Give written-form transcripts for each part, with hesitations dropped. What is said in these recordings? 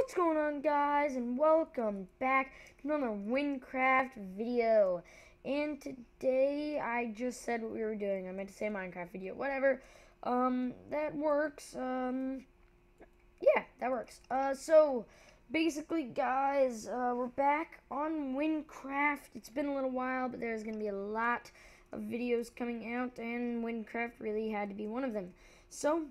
What's going on, guys, and welcome back to another wynncraft video. And today I just said what we were doing. I meant to say Minecraft video, whatever. That works. Yeah, that works. So basically, guys, we're back on wynncraft. It's been a little while, but there's gonna be a lot of videos coming out, and wynncraft really had to be one of them. So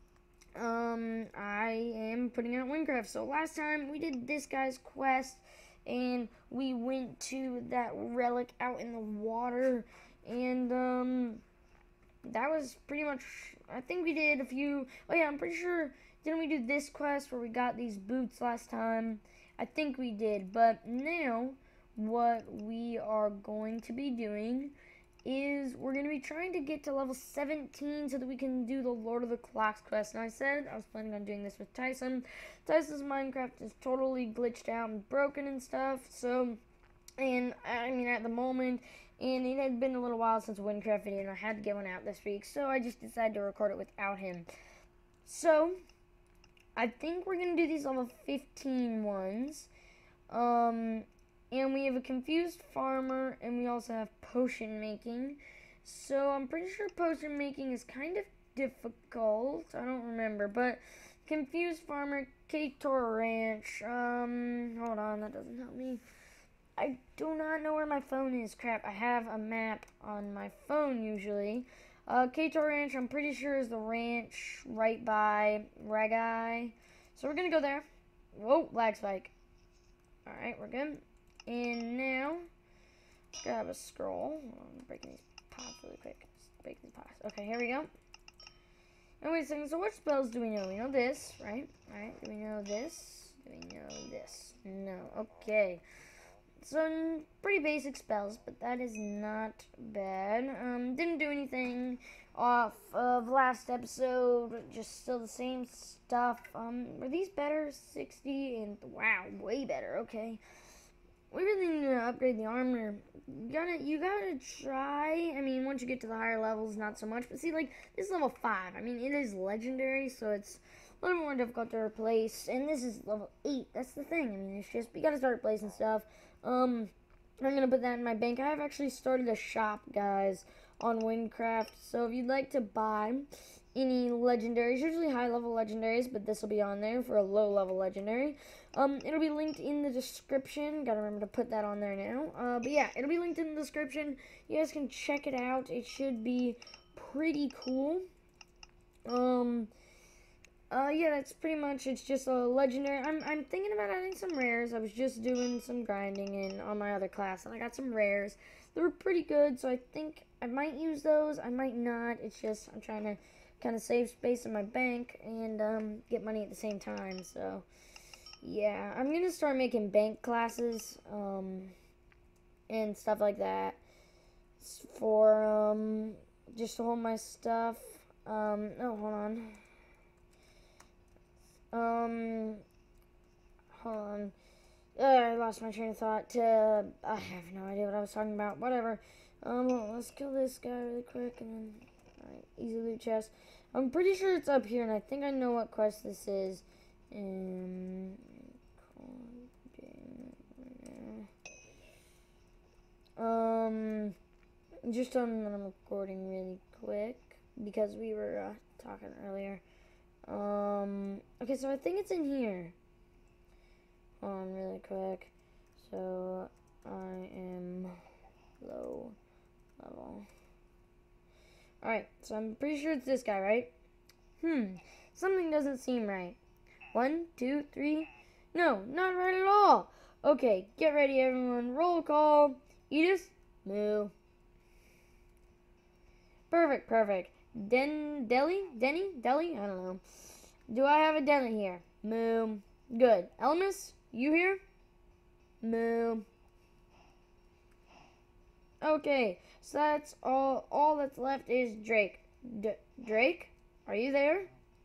I am putting out wynncraft. So last time we did this guy's quest, and we went to that relic out in the water, and that was pretty much. I think we did a few. Oh yeah, I'm pretty sure. Didn't we do this quest where we got these boots last time? I think we did. But now, what we are going to be doing is we're going to be trying to get to level 17 so that we can do the Lord of the Clocks quest. And I said I was planning on doing this with Tyson. Tyson's Minecraft is totally glitched out and broken and stuff. So, and I mean at the moment, and it had been a little while since a wynncraft video, and I had to get one out this week. So I just decided to record it without him. So, I think we're going to do these level 15 ones. And we have a confused farmer, and we also have potion making. So I'm pretty sure potion making is kind of difficult. I don't remember, but confused farmer, Kator Ranch. Hold on, that doesn't help me. I do not know where my phone is. Crap, I have a map on my phone usually. Kator Ranch, I'm pretty sure is the ranch right by Ragai. So we're gonna go there. Whoa, lag spike. Alright, we're good. And now, grab a scroll. I'm breaking these pots really quick. Break these pots. Okay, here we go. And wait a second, so what spells do we know? We know this, right? Alright, do we know this? Do we know this? No. Okay. So, pretty basic spells, but that is not bad. Didn't do anything off of last episode, just still the same stuff. Were these better? 60 and, wow, way better, okay. We really need to upgrade the armor. You gotta try. I mean, once you get to the higher levels, not so much. But see, like, this is level 5. I mean, it is legendary, so it's a little more difficult to replace. And this is level 8. That's the thing. I mean, it's just, we gotta start replacing stuff. I'm gonna put that in my bank. I have actually started a shop, guys, on wynncraft. So if you'd like to buy any legendaries, usually high level legendaries, but this will be on there for a low level legendary. It'll be linked in the description. Gotta remember to put that on there now. But yeah, it'll be linked in the description. You guys can check it out. It should be pretty cool. Yeah, that's pretty much, it's just a legendary. I'm thinking about adding some rares. I was just doing some grinding on my other class, and I got some rares. They were pretty good, so I think I might use those. I might not. It's just, I'm trying to kind of save space in my bank and get money at the same time, so yeah, I'm gonna start making bank classes and stuff like that for just to hold my stuff. Oh, hold on. Hold on. I lost my train of thought. I have no idea what I was talking about. Whatever. Let's kill this guy really quick and then, alright, easy loot chest. I'm pretty sure it's up here, and I think I know what quest this is. Just that I'm recording really quick because we were talking earlier. Okay, so I think it's in here. Hold on really quick. So, I am low level. Alright, so I'm pretty sure it's this guy, right? Something doesn't seem right. 1, 2, 3. No, not right at all. Okay, get ready, everyone. Roll call. Edith, moo. Perfect, perfect. Denny? I don't know. Do I have a Denny here? Moo. Good. Elmas, you here? Moo. Okay, so that's all that's left is Drake. Drake, are you there?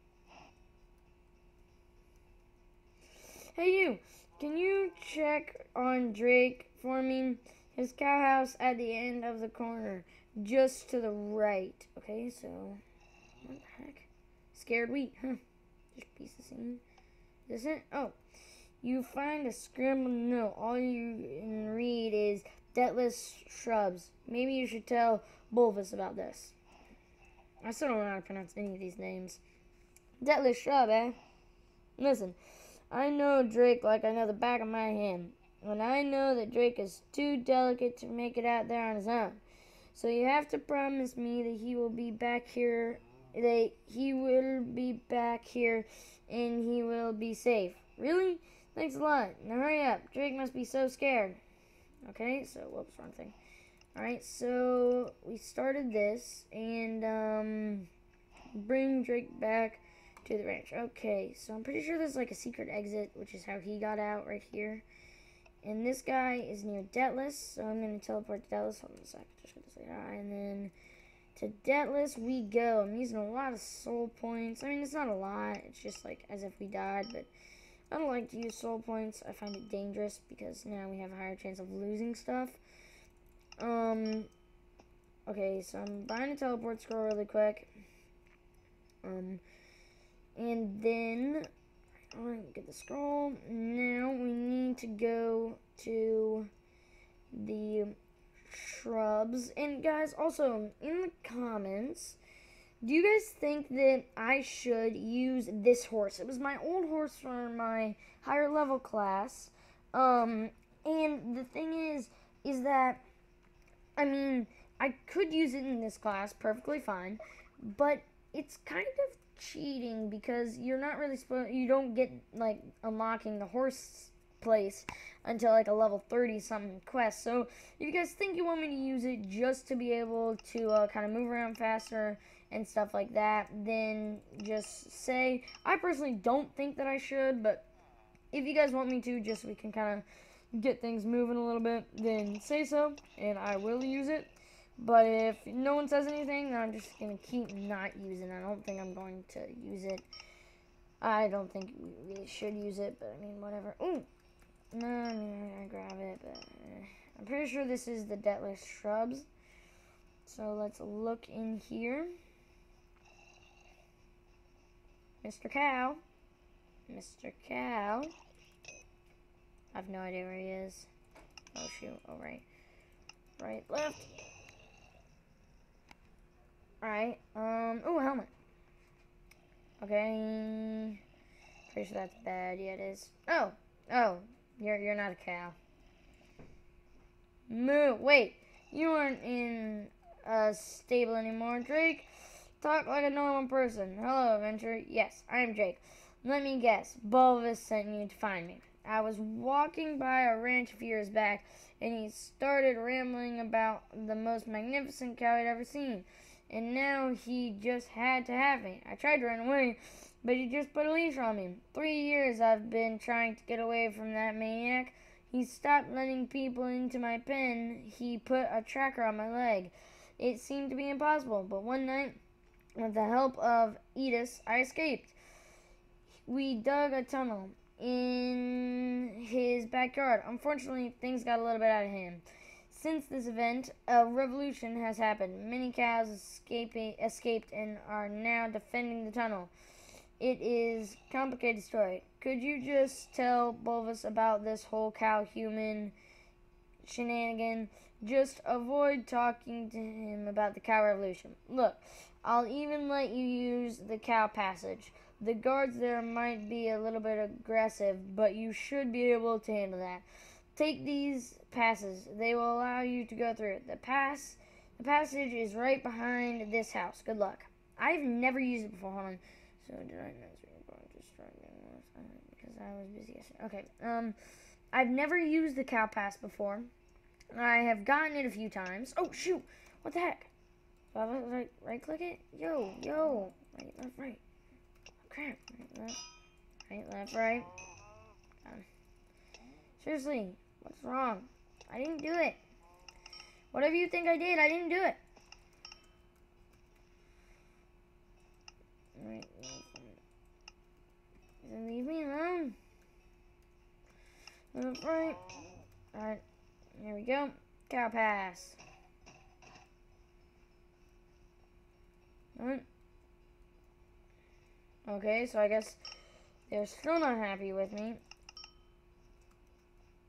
Hey, you. Can you check on Drake for me? His cow house at the end of the corner, just to the right. Okay, so what the heck? Scared wheat, huh? Just piece of scene. Is this it? Oh, You find a scrambled note. All you can read is Deathless Shrubs. Maybe you should tell Bulbous about this. I still don't know how to pronounce any of these names. Deathless Shrub, eh? Listen, I know Drake like I know the back of my hand. And I know that Drake is too delicate to make it out there on his own. So you have to promise me that he will be back here, and he will be safe. Really? Thanks a lot. Now hurry up. Drake must be so scared. Okay, so, whoops, wrong thing. Alright, so we started this, and, bring Drake back to the ranch. Okay, so I'm pretty sure there's like a secret exit, which is how he got out right here. And this guy is near Deathless, so I'm going to teleport to Deathless. Hold on a sec. Just going to say hi. And then to Deathless we go. I'm using a lot of soul points. I mean, it's not a lot. It's just like as if we died, but I don't like to use soul points. I find it dangerous because now we have a higher chance of losing stuff. Okay, so I'm buying a teleport scroll really quick. And then Alright, get the scroll. Now we need to go to the shrubs. And guys, also in the comments, do you guys think that I should use this horse? It was my old horse for my higher level class. And the thing is that, I mean, I could use it in this class perfectly fine, but it's kind of cheating because you're not really you don't get like unlocking the horse place until like a level 30 something quest. So if you guys think you want me to use it just to be able to kind of move around faster and stuff like that, then just say. I personally don't think that I should, but if you guys want me to, just so we can kind of get things moving a little bit, then say so and I will use it. But if no one says anything, then I'm just going to keep not using it. I don't think I'm going to use it. I don't think we really should use it, but I mean, whatever. Ooh! No, I mean, I'm going to grab it, but I'm pretty sure this is the Deathless Shrubs. So let's look in here. Mr. Cow. Mr. Cow. I have no idea where he is. Oh, shoot. Oh, right. Right, left. Alright, ooh, helmet. Okay, pretty sure that's bad. Yeah, it is. Oh, you're not a cow. Moo, wait, you aren't in a stable anymore, Drake. Talk like a normal person. Hello, adventurer. Yes, I'm Drake. Let me guess, Bulbous sent you to find me. I was walking by a ranch a few years back, and he started rambling about the most magnificent cow I'd ever seen. And now he just had to have me. I tried to run away, but he just put a leash on me. 3 years I've been trying to get away from that maniac. He stopped letting people into my pen. He put a tracker on my leg. It seemed to be impossible, but one night, with the help of Edis, I escaped. We dug a tunnel in his backyard. Unfortunately, things got a little bit out of hand. Since this event, a revolution has happened. Many cows escaped and are now defending the tunnel. It is a complicated story. Could you just tell Bulbous about this whole cow-human shenanigan? Just avoid talking to him about the cow revolution. Look, I'll even let you use the cow passage. The guards there might be a little bit aggressive, but you should be able to handle that. Take these passes. They will allow you to go through. The passage is right behind this house. Good luck. I've never used it before. Hold on. So did I know we were going to start because I was busy yesterday. Okay. I've never used the cow pass before. I have gotten it a few times. Oh shoot! What the heck? So I right click it. Yo. Right, left, right. Crap. Right, left, right. Seriously. What's wrong? I didn't do it. Whatever you think I did, I didn't do it. Right. Then leave me alone. Right. Alright. Here we go. Cow pass. Alright. Okay, so I guess they're still not happy with me.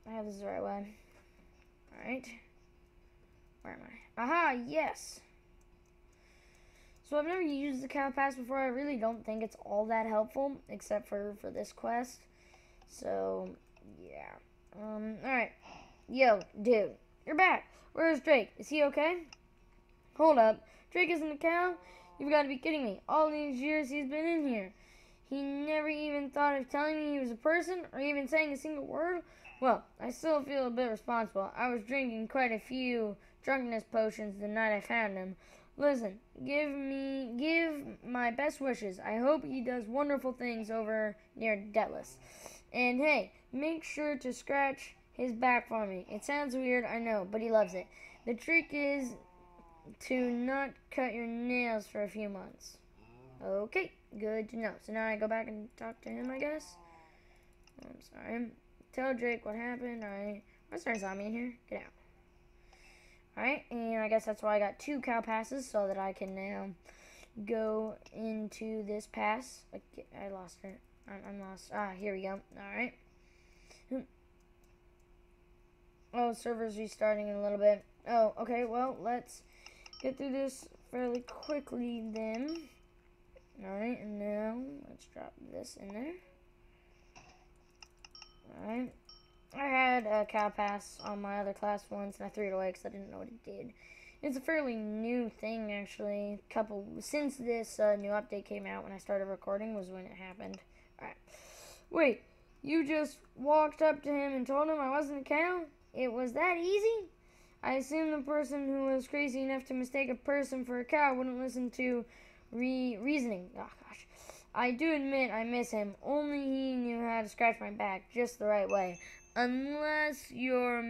I have this the right way. Alright. Where am I? Aha, yes! So I've never used the cow pass before. I really don't think it's all that helpful, except for this quest. So, yeah. Alright. Yo, dude. You're back. Where's Drake? Is he okay? Hold up. Drake isn't a cow? You've got to be kidding me. All these years he's been in here. He never even thought of telling me he was a person or even saying a single word? Well, I still feel a bit responsible. I was drinking quite a few drunkenness potions the night I found him. Listen, give my best wishes. I hope he does wonderful things over near Deathless. And hey, make sure to scratch his back for me. It sounds weird, I know, but he loves it. The trick is to not cut your nails for a few months. Okay, good to know. So now I go back and talk to him, I guess. I'm sorry. Tell Drake what happened. Alright. Why's there a zombie in here? Get out. Alright, and I guess that's why I got 2 cow passes, so that I can now go into this pass. I lost her. I'm lost. Ah, here we go. Alright. Oh, server's restarting in a little bit. Oh, okay, well, let's get through this fairly quickly then. Alright, and now let's drop this in there. Alright. I had a cow pass on my other class once, and I threw it away because I didn't know what it did. It's a fairly new thing, actually. Since this new update came out, when I started recording was when it happened. Alright. Wait, you just walked up to him and told him I wasn't a cow? It was that easy? I assume the person who was crazy enough to mistake a person for a cow wouldn't listen to reasoning. Oh, gosh. I do admit I miss him. Only he knew how to scratch my back just the right way. Unless you're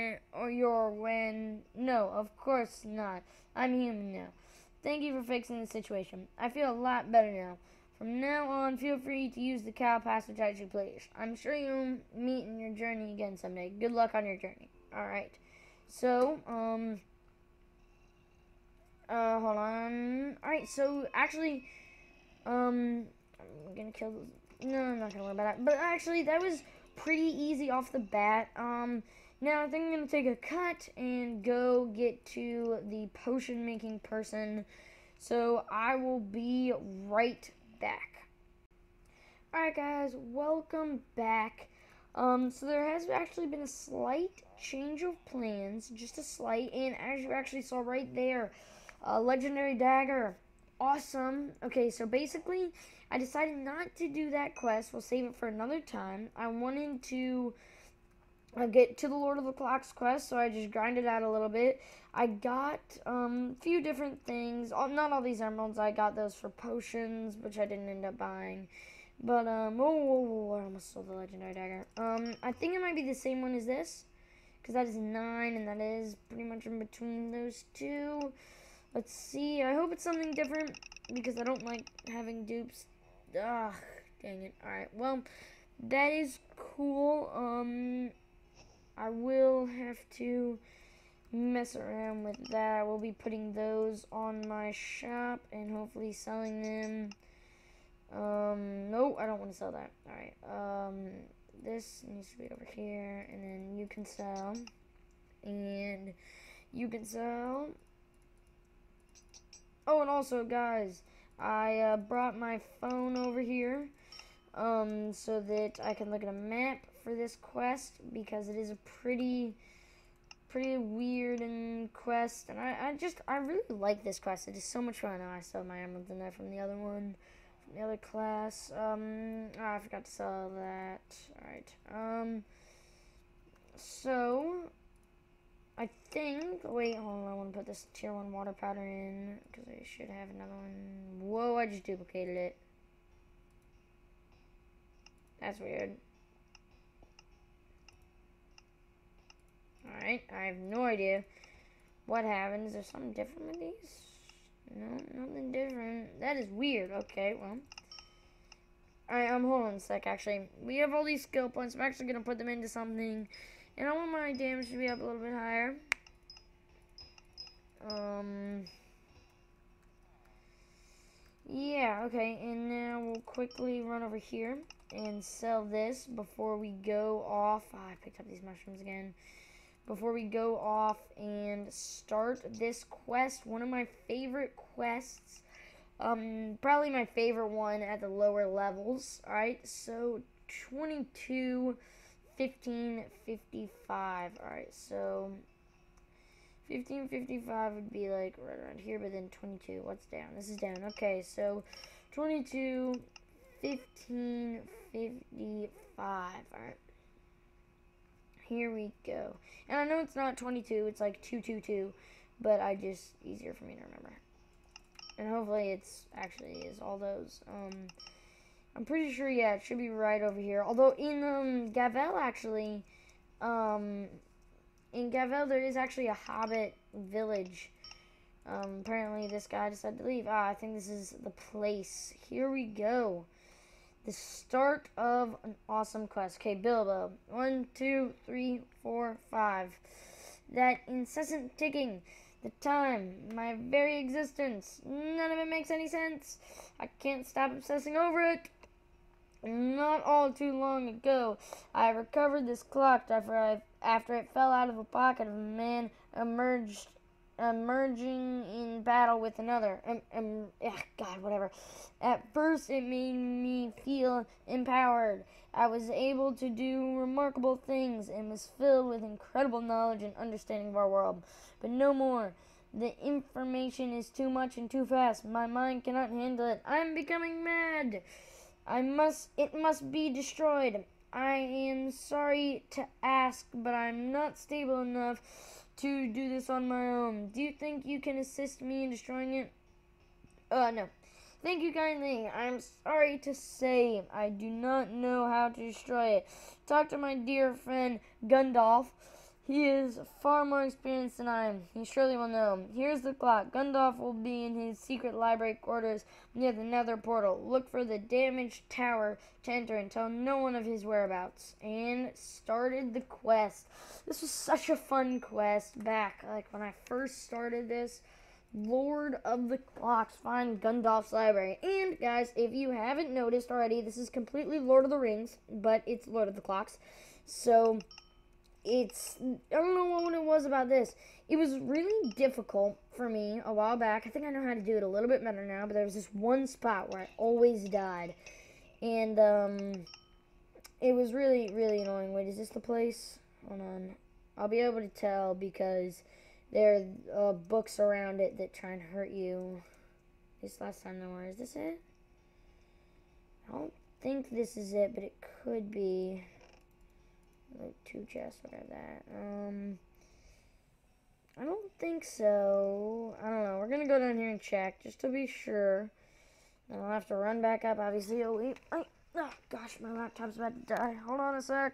No, of course not. I'm human now. Thank you for fixing the situation. I feel a lot better now. From now on, feel free to use the cow passage as you please. I'm sure you'll meet in your journey again someday. Good luck on your journey. Alright. So, hold on. Alright, so, actually, I'm gonna kill those. No, I'm not gonna worry about that. But actually, that was pretty easy off the bat. Now I think I'm gonna take a cut and go get to the potion making person. So, I will be right back. Alright guys, welcome back. So there has actually been a slight change of plans, just a slight, and as you actually saw right there, legendary dagger, awesome. Okay, so basically, I decided not to do that quest. We'll save it for another time. I wanted to get to the Lord of the Clocks quest, so I just grinded out a little bit. I got a few different things. Not all these emeralds. I got those for potions, which I didn't end up buying. But, I almost stole the legendary dagger. I think it might be the same one as this, because that is 9, and that is pretty much in between those two. Let's see. I hope it's something different, because I don't like having dupes. Ugh, dang it. Alright, well, that is cool. I will have to mess around with that. I will be putting those on my shop, and hopefully selling them. No, I don't want to sell that. Alright, this needs to be over here, and then you can sell, and you can sell. Oh, and also, guys, I brought my phone over here, so that I can look at a map for this quest, because it is a pretty weird quest, and I really like this quest. It is so much fun. Oh, I still have my emeralds in there from the other one. The other class. I forgot to sell that. Alright. So I think, wait, hold on, I want to put this tier 1 water powder in, because I should have another one. Whoa, I just duplicated it. That's weird. Alright, I have no idea what happened. Is there something different with these? No, nothing different. That is weird. Okay, well. Alright, hold on a sec, actually. We have all these skill points. I'm actually going to put them into something. And I want my damage to be up a little bit higher. Yeah, okay, and now we'll quickly run over here and sell this before we go off. I picked up these mushrooms again. Before we go off and start this quest, one of my favorite quests. Probably my favorite one at the lower levels. Alright, so 22, 15, 55. Alright, so 1555 would be like right around here, but then 22. What's down? This is down. Okay, so 22, 15, 55. Alright. Here we go. And I know it's not 22, it's like 222, but easier for me to remember. And hopefully it's actually is all those. I'm pretty sure, yeah, it should be right over here. Although in Gavel, actually, in Gavel, there is actually a hobbit village. Apparently, this guy decided to leave. I think this is the place. Here we go. The start of an awesome quest. Okay, Bilbo. 1, 2, 3, 4, 5. That incessant ticking. The time. My very existence. None of it makes any sense. I can't stop obsessing over it. Not all too long ago, I recovered this clock after it fell out of the pocket of a man emerging in battle with another. God, whatever. At first, it made me feel empowered. I was able to do remarkable things and was filled with incredible knowledge and understanding of our world. But no more. The information is too much and too fast. My mind cannot handle it. I'm becoming mad. It must be destroyed. I am sorry to ask, but I'm not stable enough to do this on my own. Do you think you can assist me in destroying it? No. Thank you kindly. I'm sorry to say I do not know how to destroy it. Talk to my dear friend Gundalf. He is far more experienced than I am. He surely will know. Here's the clock. Gundalf will be in his secret library quarters near the nether portal. Look for the damaged tower to enter and tell no one of his whereabouts. And started the quest. This was such a fun quest back, like when I first started this. Lord of the Clocks, find Gundalf's library. And guys, if you haven't noticed already, this is completely Lord of the Rings, but it's Lord of the Clocks. So I don't know what it was about this. It was really difficult for me a while back. I think I know how to do it a little bit better now, but there was this one spot where I always died. And, it was really, really annoying. Wait, is this the place? Hold on. I'll be able to tell because there are books around it that try and hurt you. This last time there were. Is this it? I don't think this is it, but it could be. Like 2 chests, whatever that. I don't think so. I don't know. We're gonna go down here and check just to be sure. And I'll have to run back up, obviously. Oh, wait. Oh, gosh, my laptop's about to die. Hold on a sec.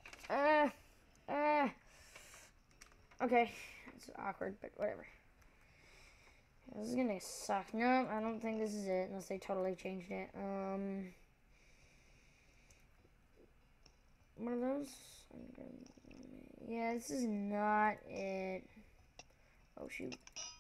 Okay. It's awkward, but whatever. This is gonna suck. No, I don't think this is it, unless they totally changed it. What are those? Yeah, this is not it. Oh, shoot.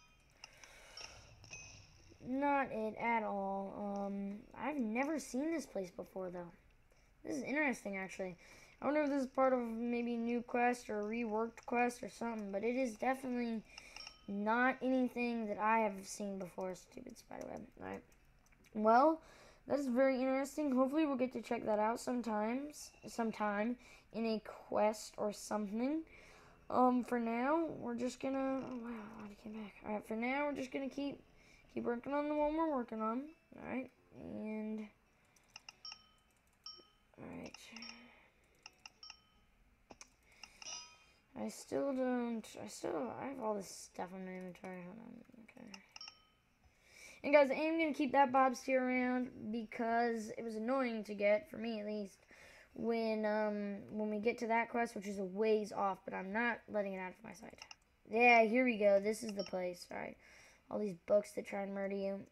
Not it at all. I've never seen this place before, though. This is interesting, actually. I wonder if this is part of maybe a new quest or a reworked quest or something, but it is definitely not anything that I have seen before. Stupid spiderweb. Alright. Well, that is very interesting. Hopefully we'll get to check that out sometime in a quest or something. For now, we're just gonna... Oh, wow, he came back. Alright, for now, we're just gonna keep working on the one we're working on. Alright, and... Alright. I have all this stuff in my inventory. Hold on, okay. And guys, I am going to keep that Bob Steer around because it was annoying to get, for me at least, when we get to that quest, which is a ways off, but I'm not letting it out of my sight. Yeah, here we go. This is the place. Alright. All these books that try and murder you.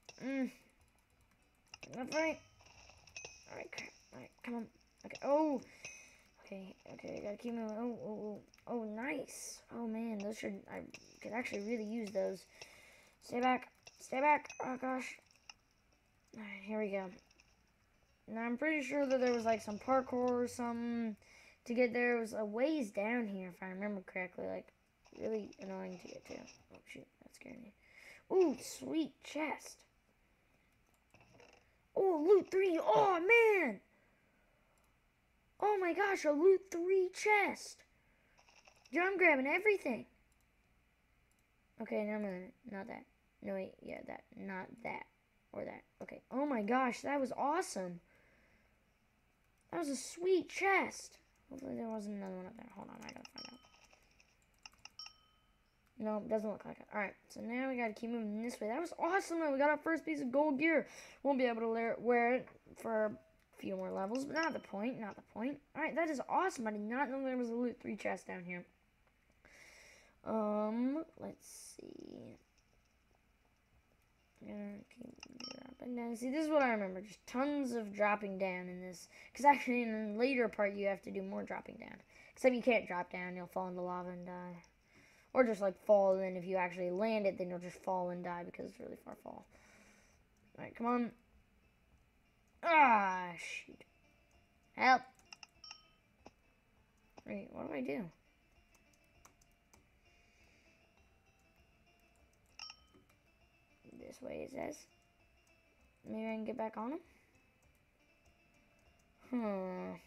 That's right. Alright, crap. Alright, come on. Okay. Oh! Okay, I gotta keep moving. Oh, nice. Oh, man, I could actually really use those. Stay back. Oh, gosh. Alright, here we go. Now, I'm pretty sure that there was, like, some parkour or something to get there. It was a ways down here, if I remember correctly. Like, really annoying to get to. Oh, shoot. That scared me. Ooh, sweet chest. Oh, loot 3. Oh, man. Oh, my gosh, a loot 3 chest. Dude, I'm grabbing everything. Okay, no, not that. No, wait, yeah, that. Not that. Or that. Okay. Oh, my gosh, that was awesome. That was a sweet chest. Hopefully there wasn't another one up there. Hold on, I gotta find out. No, doesn't look like it. Alright, so now we gotta keep moving this way. That was awesome, though. We got our first piece of gold gear. Won't be able to wear it for a few more levels, but not the point. Not the point. Alright, that is awesome. I did not know there was a loot 3 chest down here. Let's see. Keep dropping down. See, this is what I remember. Just tons of dropping down in this. Because actually, in the later part, you have to do more dropping down. Except you can't drop down. You'll fall into lava and die. Or just, like, fall. And then if you actually land it, then you'll just fall and die because it's really far fall. Alright, come on. Ah, shoot. Help. Wait, what do I do? This way, it says. Maybe I can get back on him?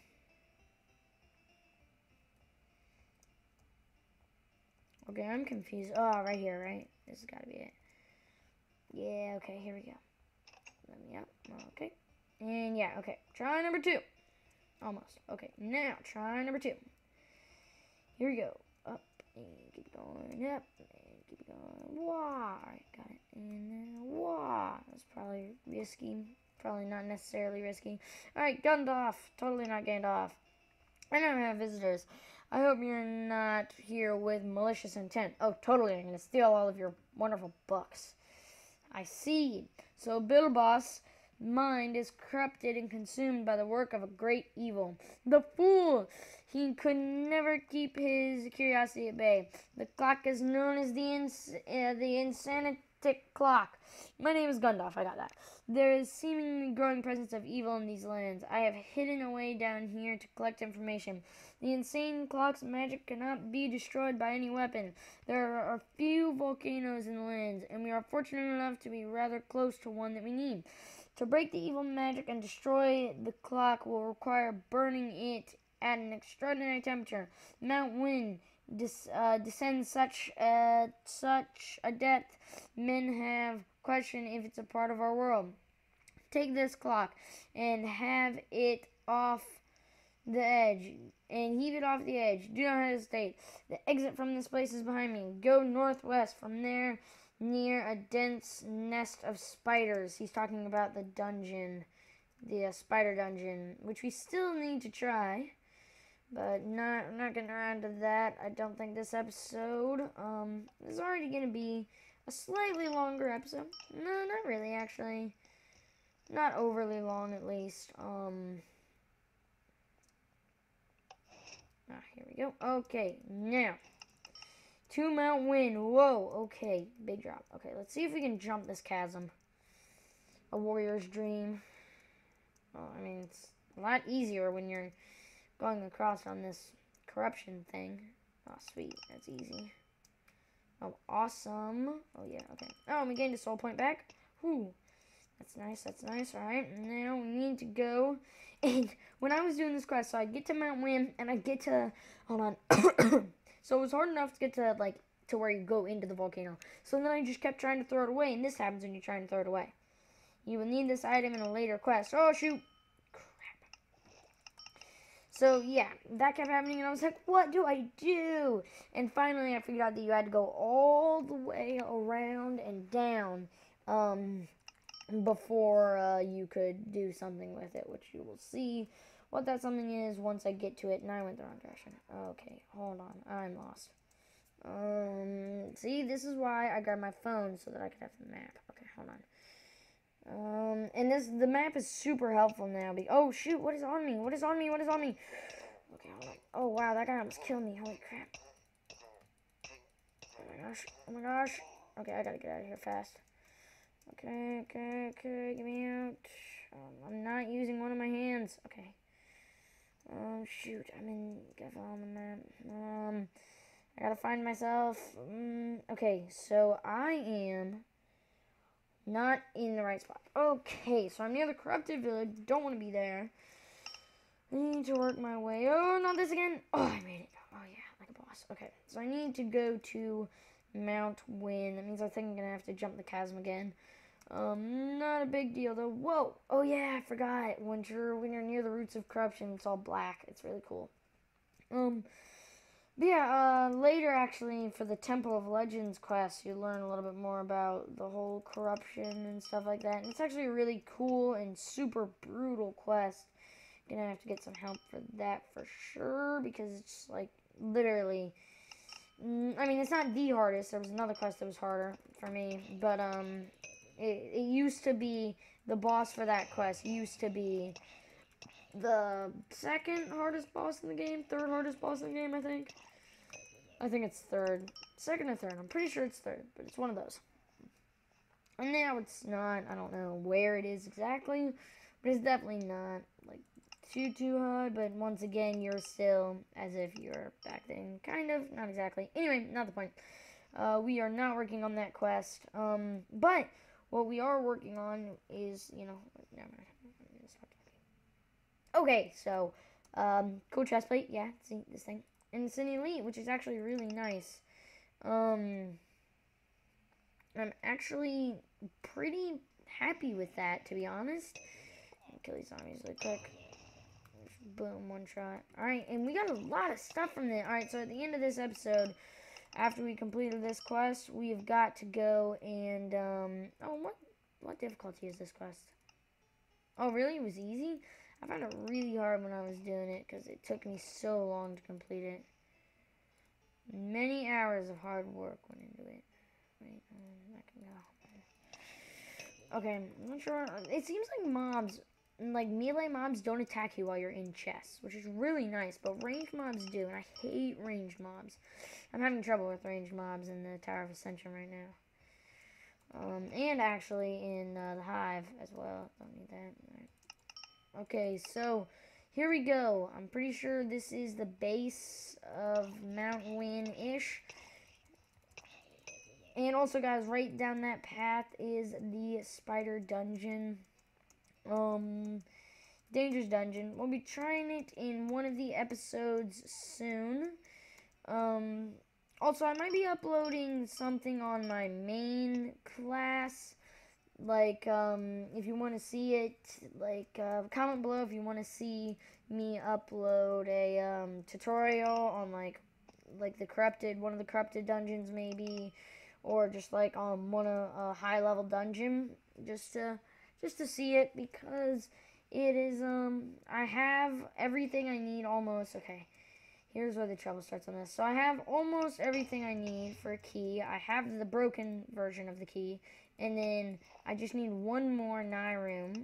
Okay, I'm confused. Oh, right here, right? This has got to be it. Yeah, okay, here we go. Let me up. Okay. And yeah, okay. Try number 2. Almost. Okay, now try number 2. Here we go. Up and keep going. Up and keep going. Wah! Alright, got it. And then wah! That's probably risky. Probably not necessarily risky. Alright, gunned off. Totally not gained off. I don't have visitors. I hope you're not here with malicious intent. Oh, totally. I'm going to steal all of your wonderful books. I see. So Bilbo's mind is corrupted and consumed by the work of a great evil. The fool! He could never keep his curiosity at bay. The clock is known as the Insanitic Clock. My name is Gundalf, I got that. There is seemingly growing presence of evil in these lands. I have hidden away down here to collect information. The insane clock's magic cannot be destroyed by any weapon. There are few volcanoes in the lands, and we are fortunate enough to be rather close to one that we need. To break the evil magic and destroy the clock will require burning it at an extraordinary temperature. Mount Wynn descends such a depth, men have questioned if it's a part of our world. Take this clock and have it off the edge, and heave it off the edge. Do not hesitate. The exit from this place is behind me. Go northwest. From there, near a dense nest of spiders. He's talking about the dungeon, the spider dungeon, which we still need to try, but not getting around to that. I don't think this episode is already going to be a slightly longer episode. No, not really, actually. Not overly long, at least. Here we go. Okay, now to Mount Wynn. Whoa, okay, big drop. Okay, let's see if we can jump this chasm. A warrior's dream. Oh, I mean, it's a lot easier when you're going across on this corruption thing. Oh, sweet, that's easy. Oh, awesome. Oh, yeah, okay. Oh, we gained a soul point back. Whew. That's nice, that's nice. Alright, now we need to go. And when I was doing this quest, so I'd get to Mount Wynn, and I'd get to, hold on. So it was hard enough to get to, like, to where you go into the volcano. So then I just kept trying to throw it away, and this happens when you're trying to throw it away. You will need this item in a later quest. Oh, shoot. Crap. So, yeah, that kept happening, and I was like, what do I do? And finally, I figured out that you had to go all the way around and down, before you could do something with it, which you will see what that something is once I get to it. And I went the wrong direction. Okay, hold on. I'm lost. See, this is why I grabbed my phone so that I could have the map. Okay, hold on. And the map is super helpful now. Oh, shoot, what is on me? What is on me? What is on me? Okay, hold on. Oh, wow, that guy almost killed me. Holy crap. Oh, my gosh. Oh, my gosh. Okay, I gotta get out of here fast. Okay, okay, get me out. I'm not using one of my hands. Okay. Shoot, gotta follow the map. I gotta find myself. Okay, so I am not in the right spot. Okay, so I'm near the corrupted village. Don't want to be there. I need to work my way. Oh, not this again. Oh, I made it. Oh, yeah, like a boss. Okay, so I need to go to Mount Wynn. That means I think I'm going to have to jump the chasm again. Not a big deal, though. Whoa. Oh, yeah, I forgot. When you're near the roots of corruption, it's all black. It's really cool. But yeah, later, actually, for the Temple of Legends quest, you learn a little bit more about the whole corruption and stuff like that. And it's actually a really cool and super brutal quest. Gonna have to get some help for that for sure, because it's like literally, it's not the hardest. There was another quest that was harder for me, but it used to be, the boss for that quest used to be the second hardest boss in the game, third hardest boss in the game, I think it's third, second or third. I'm pretty sure it's third, but it's one of those. And now it's not. I don't know where it is exactly, but it's definitely not like too high, but once again, you're still as if you're back then. Kind of, not exactly. Anyway, not the point. We are not working on that quest. But what we are working on is, never mind. Okay, so, cool chestplate. Yeah, see this thing. And it's an elite, which is actually really nice. I'm actually pretty happy with that, to be honest. Kill these zombies really quick. Boom, one shot. Alright, and we got a lot of stuff from there. Alright, so at the end of this episode, after we completed this quest, we have got to go and, what difficulty is this quest? Oh, really? It was easy? I found it really hard when I was doing it, because it took me so long to complete it. Many hours of hard work went into it. Wait, that can go. Okay, I'm not sure. It seems like melee mobs don't attack you while you're in chests, which is really nice, but ranged mobs do, and I hate ranged mobs. I'm having trouble with ranged mobs in the Tower of Ascension right now. And actually in the Hive as well. Don't need that. Right. Okay, so here we go. I'm pretty sure this is the base of Mount Wynn-ish. And also, guys, right down that path is the spider dungeon. Dangerous dungeon. We'll be trying it in one of the episodes soon. Also, I might be uploading something on my main class. Like, if you want to see it, like, comment below if you want to see me upload a, tutorial on, like the corrupted, one of the corrupted dungeons, maybe. Or just, like, on a high-level dungeon. Just to see it, because it is, I have everything I need almost. Okay, here's where the trouble starts on this. So I have almost everything I need for a key. I have the broken version of the key, and then I just need one more nigh room.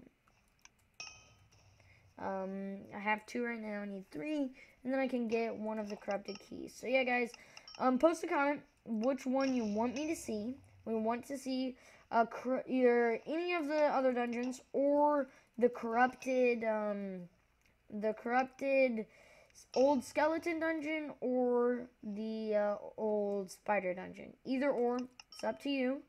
I have 2 right now. I need 3, and then I can get one of the corrupted keys. So yeah, guys, post a comment which one you want me to see. We want to see either any of the other dungeons or the corrupted old skeleton dungeon or the old spider dungeon. Either or, it's up to you.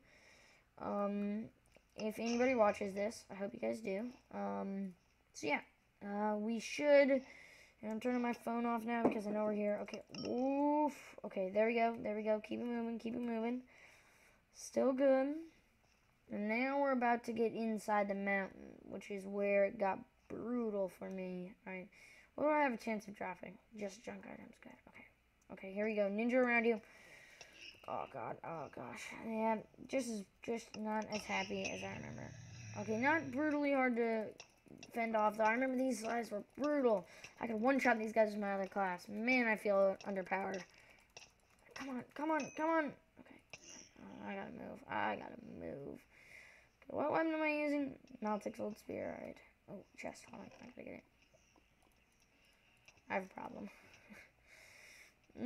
If anybody watches this, I hope you guys do. So yeah, we should. And I'm turning my phone off now because I know we're here. Okay, oof. Okay, there we go. There we go. Keep it moving. Keep it moving. Still good. And now we're about to get inside the mountain, which is where it got brutal for me. Alright. What do I have a chance of dropping? Just junk items. Good. Okay. Okay, here we go. Ninja around you. Oh, God. Oh, gosh. Yeah, just not as happy as I remember. Okay, not brutally hard to fend off, though. I remember these guys were brutal. I could one-shot these guys with my other class. Man, I feel underpowered. Come on, come on, come on. Okay. I gotta move. I gotta move. Okay, what weapon am I using? Maltic's old spear. Alright. Oh, chest. Hold on. I gotta get it. I have a problem.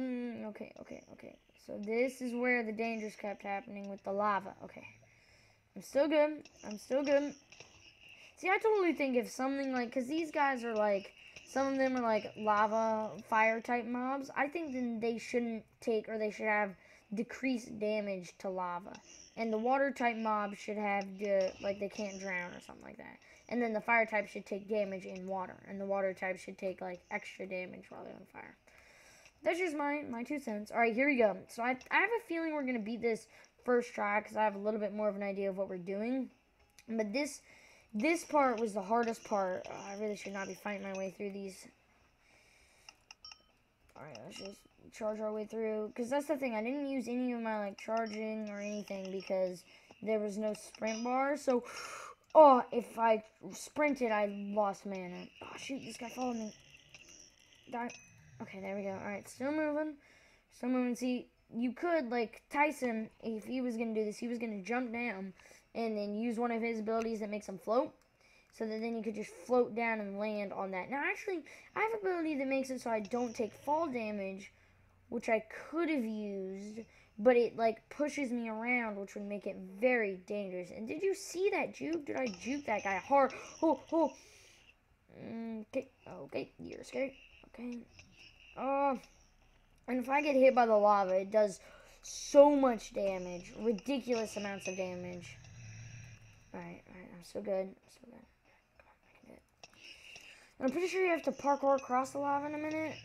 Okay. So this is where the dangers kept happening with the lava. Okay. I'm still good. I'm still good. See, I totally think if something like, because these guys are like, some of them are like lava, fire type mobs, I think then they shouldn't take, or they should have decreased damage to lava. And the water type mobs should have, like, they can't drown or something like that. And then the fire type should take damage in water. And the water type should take, like, extra damage while they're on fire. That's just my 2 cents. Alright, here we go. So I have a feeling we're going to beat this first try, because I have a little bit more of an idea of what we're doing. But this part was the hardest part. I really should not be fighting my way through these. Alright, let's just charge our way through. Because that's the thing. I didn't use any of my, like, charging or anything because there was no sprint bar. So, oh, if I sprinted, I lost mana. Oh, shoot, this guy followed me. Die. Okay, there we go. Alright, still moving. Still moving. See, you could, like, Tyson, if he was going to do this, he was going to jump down and then use one of his abilities that makes him float. So that then you could just float down and land on that. Now, actually, I have an ability that makes it so I don't take fall damage, which I could have used, but it, like, pushes me around, which would make it very dangerous. And did you see that juke? Did I juke that guy hard? Oh, oh. Okay, okay, you're scared. Okay. And if I get hit by the lava, it does so much damage. Ridiculous amounts of damage. Alright, I'm so good. I'm so good. I'm pretty sure you have to parkour across the lava in a minute.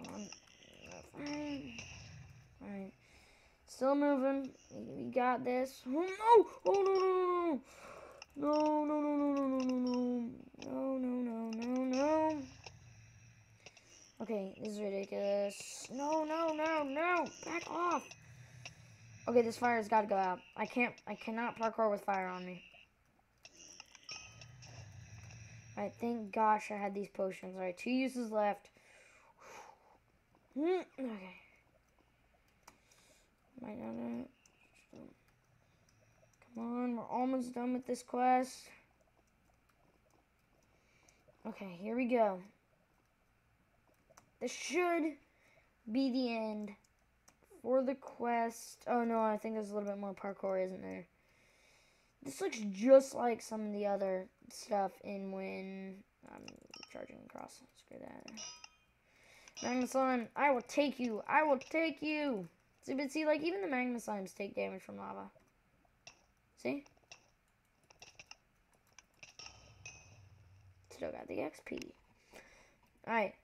Alright. Still moving. We got this. Oh no! Oh no, no, no, no. No, no, no, no, no, no. No, no, no, no, no. Okay, this is ridiculous. No, no, no, no. Back off. Okay, this fire's gotta go out. I cannot parkour with fire on me. Alright, thank gosh I had these potions. Alright, 2 uses left. Okay. Might not. Come on, we're almost done with this quest. Okay, here we go. This should be the end for the quest. Oh no, I think there's a little bit more parkour, isn't there? This looks just like some of the other stuff in when I'm charging across. Screw that. Magma slime, I will take you. I will take you. See, but see, like, even the magma slimes take damage from lava. See? Still got the XP. Alright.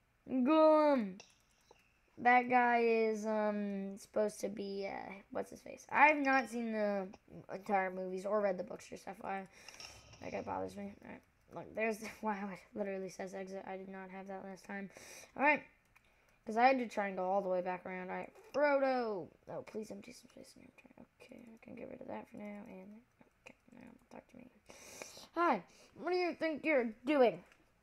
That guy is, supposed to be, what's his face? I've not seen the entire movies or read the books, just FYI. That guy bothers me. Alright, look, there's, wow, it literally says exit. I did not have that last time. Alright, because I had to try and go all the way back around. Alright, Frodo! Oh, please empty some space in your turn. Okay, I can get rid of that for now, and, okay, now talk to me. Hi, what do you think you're doing?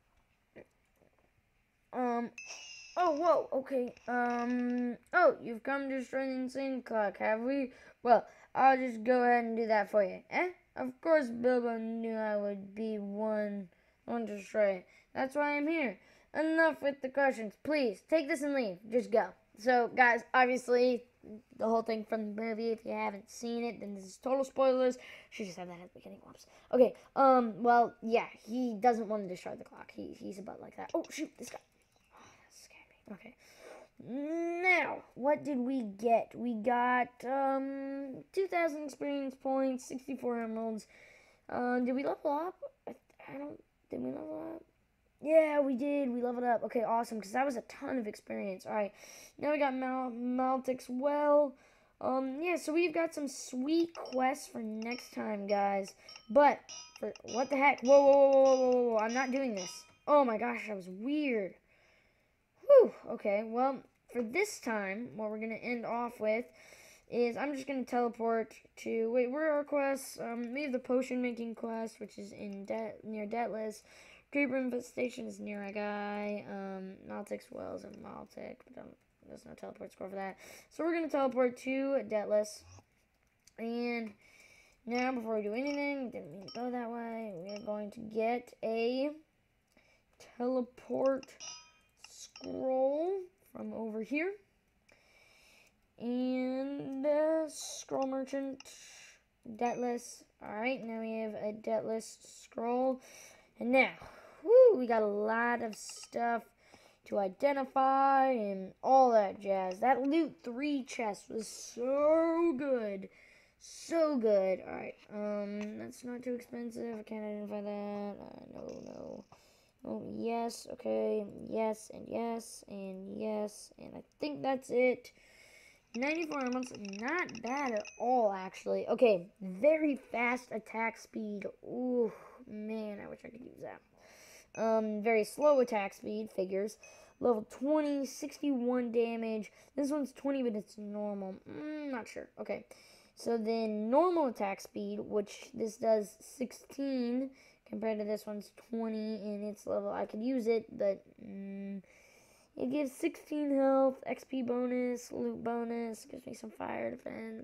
Oh, whoa, okay, oh, you've come to destroy the insane clock, have we? Well, I'll just go ahead and do that for you, eh? Of course Bilbo knew I would be one to destroy it. That's why I'm here. Enough with the questions. Please, take this and leave. Just go. So, guys, obviously, the whole thing from the movie, if you haven't seen it, then this is total spoilers. Should just have that at the beginning. Whoops. Okay, well, yeah, he doesn't want to destroy the clock. He's a butt like that. Oh, shoot, this guy. Okay. Now, what did we get? We got 2,000 experience points, 64 emeralds. Did we level up? Did we level up? Yeah, we did. We leveled up. Okay, awesome, because that was a ton of experience. All right. Now we got Maltix well. Yeah, so we've got some sweet quests for next time, guys. But for what the heck? Whoa, whoa, whoa, whoa, whoa, whoa. I'm not doing this. Oh my gosh, that was weird. Whew, okay, well, for this time, what we're going to end off with is I'm just going to teleport to, wait, where are our quests? We have the potion making quest, which is in near Deathless. Creeper infestation is near a guy. Maltix wells in Maltix, but there's no teleport score for that. So we're going to teleport to Deathless. And now, before we do anything, didn't mean to go that way, we're going to get a teleport scroll from over here, and scroll merchant, Debtless. Alright, now we have a debtless scroll. And now, whoo, we got a lot of stuff to identify and all that jazz. That loot 3 chest was so good. So good. Alright, that's not too expensive. I can't identify that. No. Oh, yes, okay, yes, and yes, and yes, and I think that's it. 94 months, not bad at all, actually. Okay, very fast attack speed. Ooh, man, I wish I could use that. Very slow attack speed, figures. Level 20, 61 damage. This one's 20, but it's normal. Not sure. Okay, so then normal attack speed, which this does 16 compared to this one's 20 in its level. I could use it, but it gives 16 health, XP bonus, loot bonus, gives me some fire defense.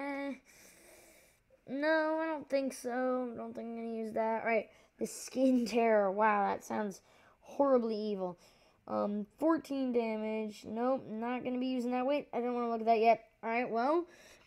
No, I don't think so. I don't think I'm going to use that. Alright, the skin terror. Wow, that sounds horribly evil. 14 damage. Nope, not going to be using that. Wait, I don't want to look at that yet. Alright, well,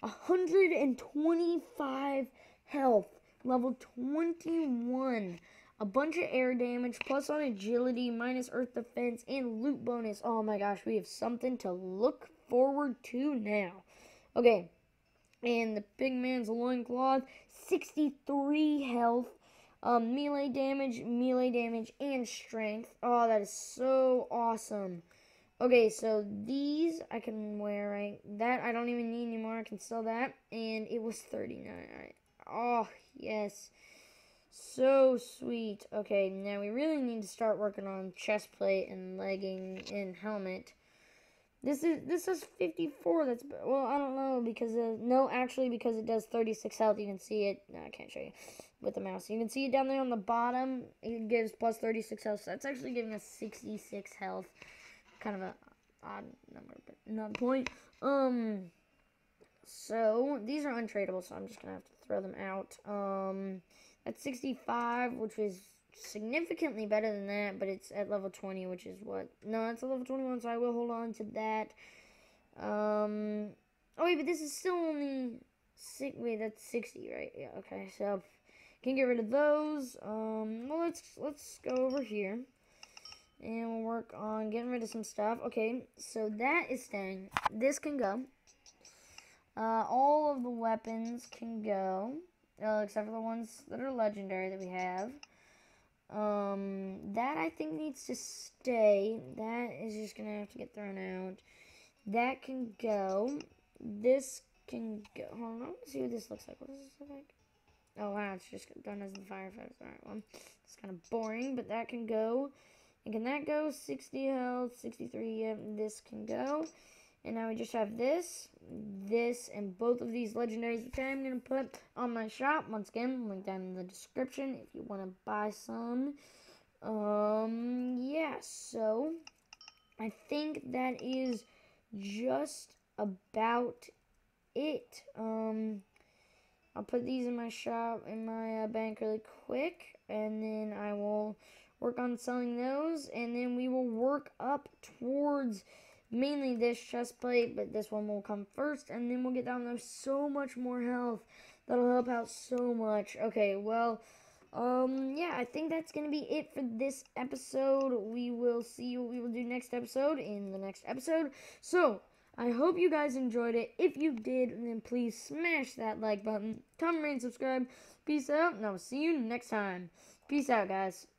125 health. Level 21. A bunch of air damage, plus on agility, minus earth defense, and loot bonus. Oh my gosh, we have something to look forward to now. Okay, and the big man's loincloth, 63 health, melee damage, and strength. Oh, that is so awesome. Okay, so these I can wear, right? That I don't even need anymore. I can sell that, and it was 39. All right. Oh, yes. So sweet. Okay, now we really need to start working on chest plate and legging and helmet. This is 54. That's, well, I don't know because no, actually because it does 36 health. You can see it. No, I can't show you with the mouse. You can see it down there on the bottom. It gives plus 36 health. So that's actually giving us 66 health. Kind of a odd number, but not the point. So these are untradeable, so I'm just gonna have to throw them out. At 65, which was significantly better than that, but it's at level 20, which is what? No, it's a level 21, so I will hold on to that. Oh, wait, but this is still only... Wait, that's 60, right? Yeah, okay, so can get rid of those. Well, let's go over here, and we'll work on getting rid of some stuff. Okay, so that is staying. This can go. All of the weapons can go. Except for the ones that are legendary that we have. That I think needs to stay. That is just gonna have to get thrown out. That can go. This can go. Hold on, let's see what this looks like. What does this look like? Oh wow, it's just done as the firefighter. Alright, well, it's kind of boring, but that can go. And can that go? 60 health, 63, yep, this can go. And now we just have this, and both of these legendaries, which I'm going to put on my shop. Once again, link down in the description if you want to buy some. Yeah, so I think that is just about it. I'll put these in my shop, in my bank really quick, and then I will work on selling those, and then we will work up towards... mainly this chest plate, but this one will come first, and then we'll get down there so much more health. That'll help out so much. Okay, well, yeah, I think that's going to be it for this episode. We will see what we will do next episode in the next episode. So, I hope you guys enjoyed it. If you did, then please smash that like button. Comment, rate, and subscribe. Peace out, and I will see you next time. Peace out, guys.